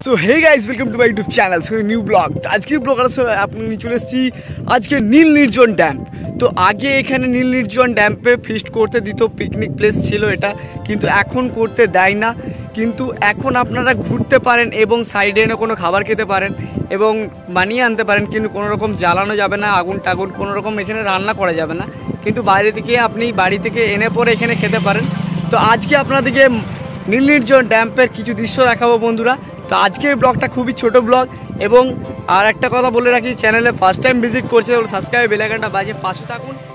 So hey guys welcome to my YouTube channel so new blog. आज के blog अपनी चले आज के নীল নির্জন ড্যাম। তো আগে এখানে নীল নির্জন ড্যাম্পে ফিস্ট করতে দিত, পিকনিক প্লেস ছিল এটা, কিন্তু এখন করতে দেয় না। কিন্তু এখন আপনারা ঘুরতে পারেন এবং সাইডে এনে কোনো খাবার খেতে পারেন এবং বানিয়ে আনতে পারেন, কিন্তু কোনো রকম জ্বালানো যাবে না, আগুন টাগুন কোনো রকম এখানে রান্না করা যাবে না, কিন্তু বাইরে থেকে আপনি বাড়ি থেকে এনে পরে এখানে খেতে পারেন। তো আজকে আপনাদেরকে নীল নির্জন ড্যাম্পের কিছু দৃশ্য দেখাবো বন্ধুরা। তো আজকের ব্লগটা খুবই ছোট ব্লগ, এবং আর একটা কথা বলে রাখি, চ্যানেলে ফার্স্ট টাইম ভিজিট করছে সাবস্ক্রাইব বেল আইকনটা বাজিয়ে পাশে থাকুন।